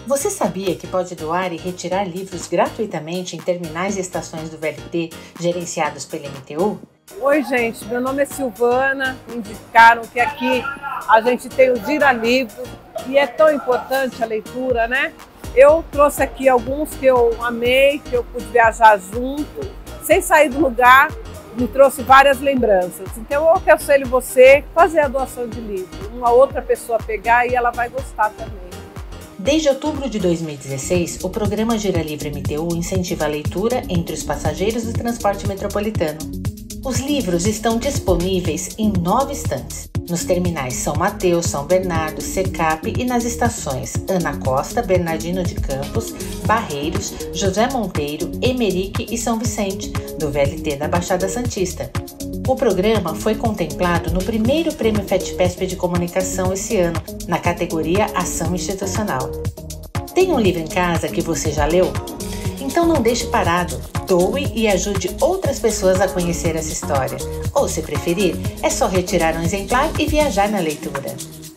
Você sabia que pode doar e retirar livros gratuitamente em terminais e estações do VLT gerenciados pela MTU? Oi, gente, meu nome é Silvana. Me indicaram que aqui a gente tem o Gira Livros e é tão importante a leitura, né? Eu trouxe aqui alguns que eu amei, que eu pude viajar junto, sem sair do lugar, me trouxe várias lembranças. Então eu aconselho você fazer a doação de livro, uma outra pessoa pegar e ela vai gostar também. Desde outubro de 2016, o programa Gira Livre MTU incentiva a leitura entre os passageiros do transporte metropolitano. Os livros estão disponíveis em 9 estantes, nos terminais São Mateus, São Bernardo, Secap e nas estações Ana Costa, Bernardino de Campos, Barreiros, José Monteiro, Emerique e São Vicente, do VLT da Baixada Santista. O programa foi contemplado no primeiro Prêmio FETPESP de Comunicação esse ano, na categoria Ação Institucional. Tem um livro em casa que você já leu? Então não deixe parado, doe e ajude outras pessoas a conhecer essa história. Ou, se preferir, é só retirar um exemplar e viajar na leitura.